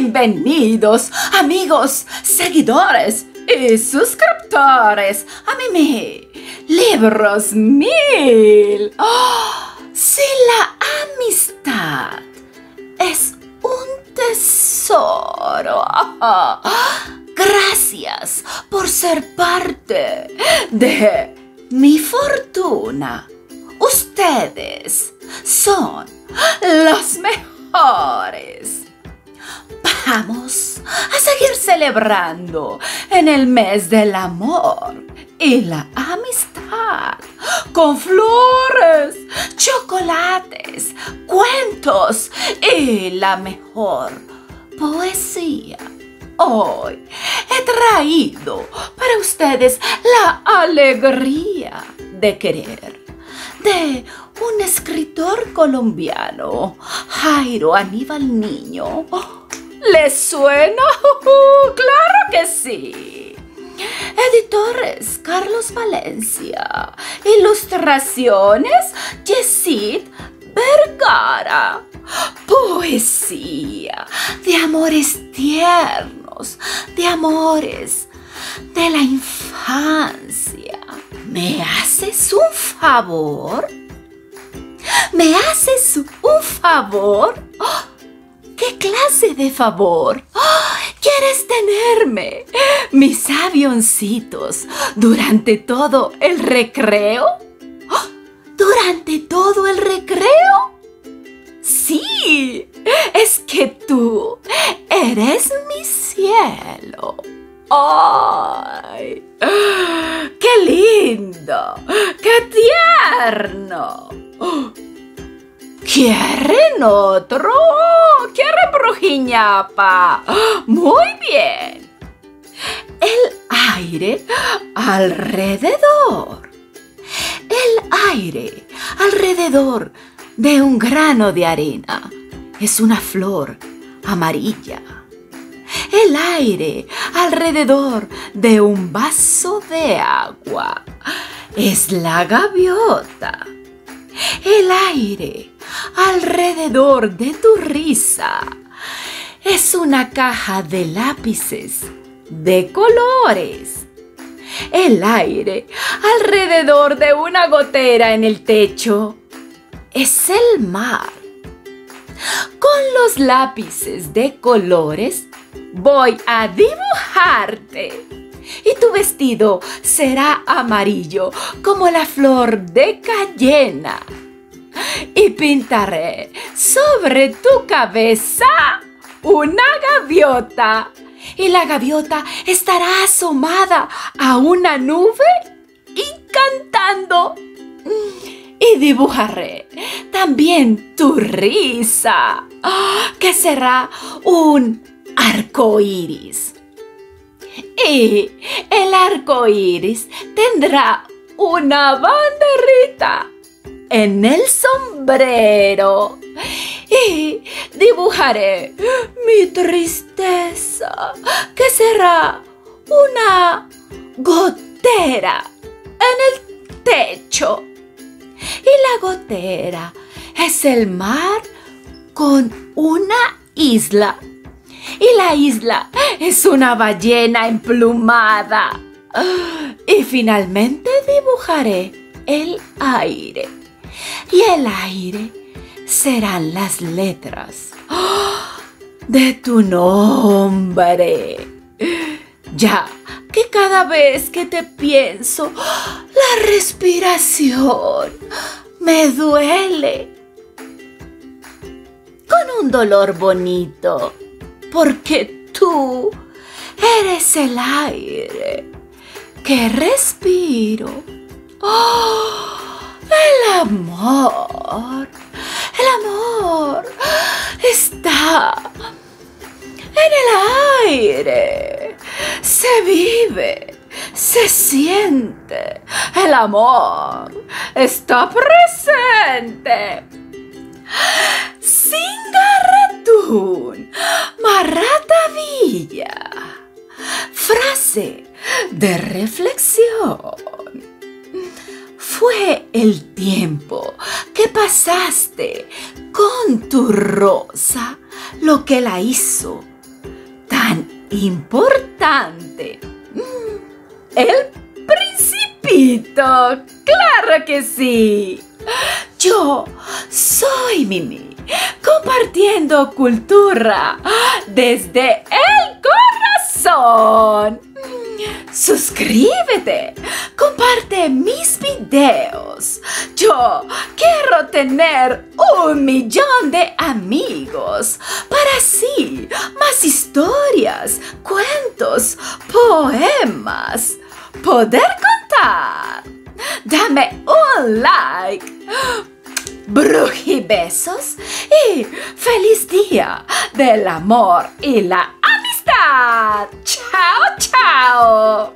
Bienvenidos, amigos, seguidores y suscriptores a Mimi Libros 1000. Si la amistad es un tesoro. Gracias por ser parte de mi fortuna. Ustedes son los mejores. Vamos a seguir celebrando en el mes del amor y la amistad con flores, chocolates, cuentos y la mejor poesía. Hoy he traído para ustedes la alegría de querer de un escritor colombiano, Jairo Aníbal Niño. ¿Les suena? ¡Claro que sí! Editores Carlos Valencia. Ilustraciones Yesid Vergara. Poesía de amores tiernos, de amores de la infancia. ¿Me haces un favor? ¿Me haces un favor? ¿Qué clase de favor? ¿Quieres tenerme, mis avioncitos, durante todo el recreo? ¿Durante todo el recreo? Sí, es que tú eres mi cielo. ¡Ay! ¡Qué lindo! ¡Qué tierno! ¿Quieren otro? ¿Quieren brujiñapa? Muy bien. El aire alrededor. El aire alrededor de un grano de arena es una flor amarilla. El aire alrededor de un vaso de agua es la gaviota. El aire alrededor de tu risa es una caja de lápices de colores. El aire alrededor de una gotera en el techo es el mar. Con los lápices de colores voy a dibujarte. Y tu vestido será amarillo como la flor de cayena. Y pintaré sobre tu cabeza una gaviota. Y la gaviota estará asomada a una nube y cantando. Y dibujaré también tu risa, que será un arco iris. Y el arco iris tendrá una banderita en el sombrero. Y dibujaré mi tristeza, que será una gotera en el techo. Y la gotera es el mar con una isla. Y la isla es una ballena emplumada. Y finalmente dibujaré el aire. Y el aire serán las letras de tu nombre. Ya que cada vez que te pienso, la respiración me duele. Con un dolor bonito. Porque tú eres el aire que respiro. El amor está en el aire. Se vive, se siente. El amor está presente. Singaratún Maratavilla. Frase de reflexión. Fue el tiempo que pasaste con tu rosa lo que la hizo importante. El Principito, claro que sí. Yo soy Mimi, compartiendo cultura desde el corazón. Suscríbete, comparte mis videos. Yo quiero tener 1 millón de amigos para así más historias, cuentos, poemas poder contar. Dame un like. Brujibesos y feliz día del amor y la amistad. Chao, chao.